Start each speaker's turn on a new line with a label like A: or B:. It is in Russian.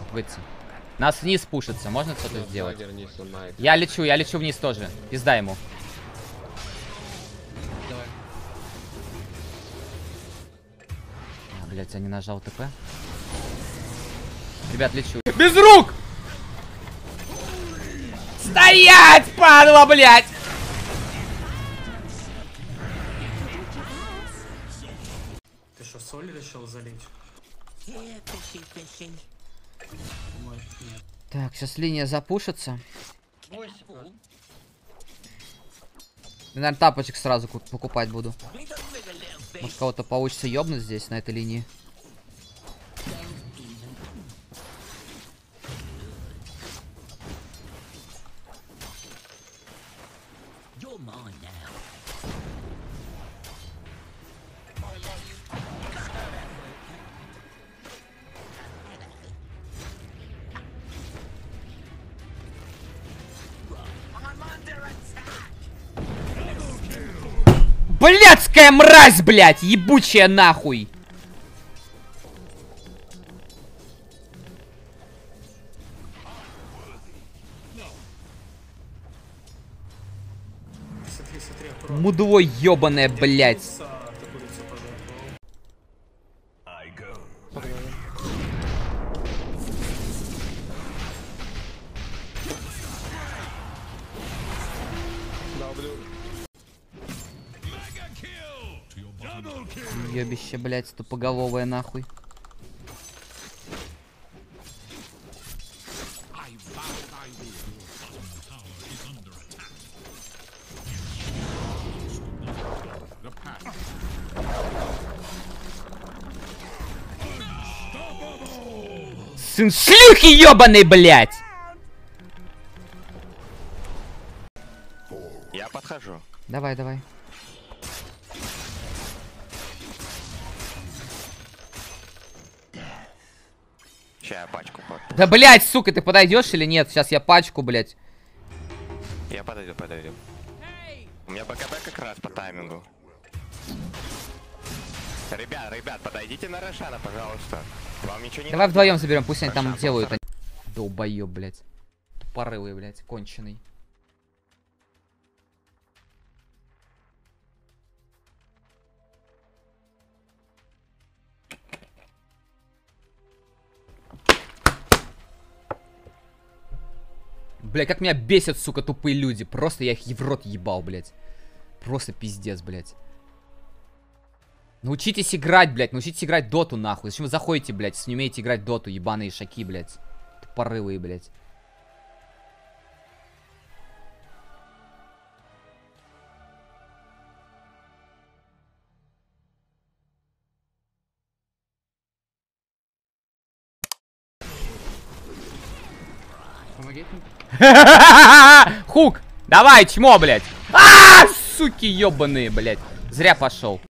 A: выйти. Нас вниз пушится, можно что-то сделать? Я лечу вниз тоже. Пизда ему.
B: Давай.
A: А, блять, я не нажал ТП. Ребят, лечу. Без рук! Стоять, падла, блять!
C: Ты что, соль решил залить?
A: Так, сейчас линия запушится. Наверное, тапочек сразу покупать буду. Может, кого-то получится ёбнуть здесь, на этой линии. Блядская мразь, блядь! Ебучая нахуй!
C: Смотри, смотри, аккуратно.
A: Мудло ёбаное, блядь! Ёбище, блядь, тупоголовое нахуй. Сын шлюхи ёбаный, блядь!
D: Я подхожу.
A: Давай, давай.
D: Сейчас я пачку под.
A: Да, блядь, сука, ты подойдешь или нет? Сейчас я пачку, блядь.
D: Я подойду. У меня БКБ как раз по таймингу. Ребят, подойдите на Рошана, пожалуйста. Вам ничего не
A: Давай
D: надо?
A: вдвоем заберем, пусть они там
D: Рошан,
A: делают.
D: просто.
A: Долбоёб, блядь. Тупорылый, блядь, конченый. Бля, как меня бесят, сука, тупые люди. Просто я их в рот ебал, блядь. Просто пиздец, блядь. Научитесь играть, блядь. Научитесь играть доту, нахуй. Зачем вы заходите, блядь, если не умеете играть доту, ебаные шаки, блядь. Тупорылые, блядь.
B: Помоги.
A: Хук! Давай, чмо, блядь! А, суки ебаные, блядь. Зря пошел.